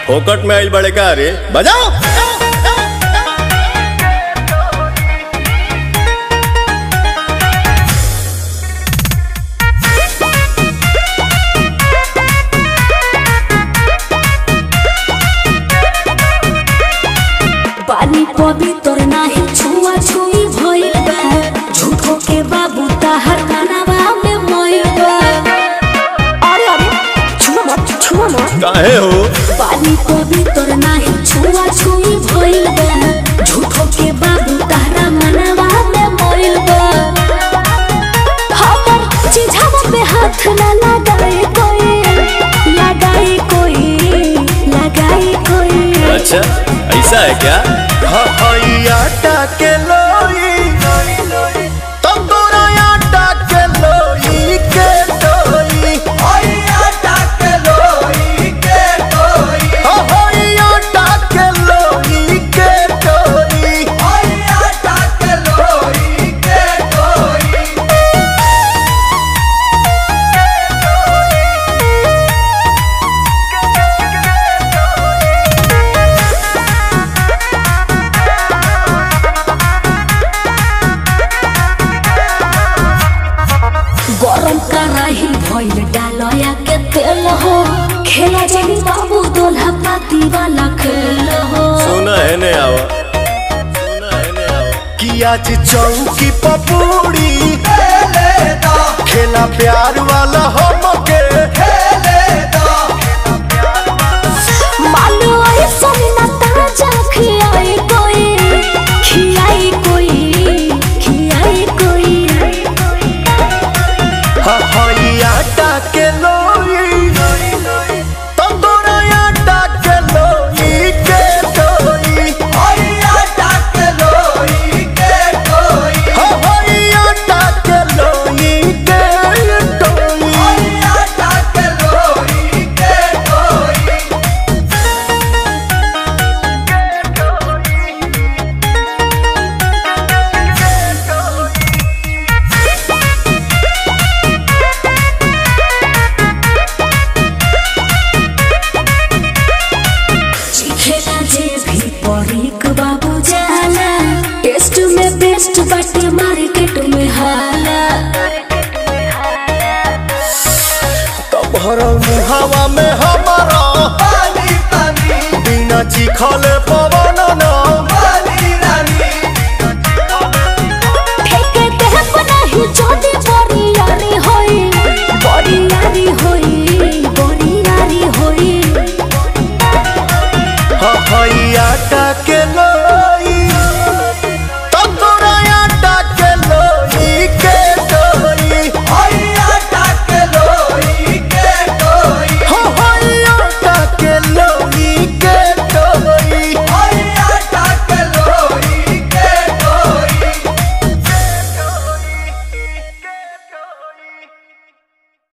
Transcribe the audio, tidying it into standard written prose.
फोकट में आइल बड़े का रे, बजाओ। पानी पवित्र नाही छुआ छुई भइल बा, झूठो के बाबू ताहर कानवा में मइल बा। अरे अरे छुआ मत काहे हो? पानी पवित्र नाही छुआ छुई भइल बा, झूठो के बाबू ताहरा मनवा में मइल बा। हमर चिझावा पे हाथ ना लगाए कोई, लगाए कोई, लगाए कोई। अच्छा ऐसा है क्या? आटा के लोई तंदूरा आटा के लोई के टोई, आटा के लोई के टोई, आटा के लोई के टोई, आटा के लोई के टोई। गरम कराही भइल डालया के तेल हो, खेला जानी बाबू दोल्हा पाती वाला खेल हो। सुना है ने आवा, सुना है ने आवा कि आज चौकी पपूड़ी खेला प्यार वाला हमके मानो ऐसा ना ताजा खियाई कोई, खियाई कोई, खियाई कोई। आटा के लोई तंदूरा आटा के लोई के टोई, आटा के लोई के टोई, आटा के लोई के टोई, आटा के लोई के टोई। खेला जे भी परीक बाबू जाला, टेस्ट में बेस्ट बाटे मार्केट में हाला। तब हर मुहावा में हमारा बिना चिखल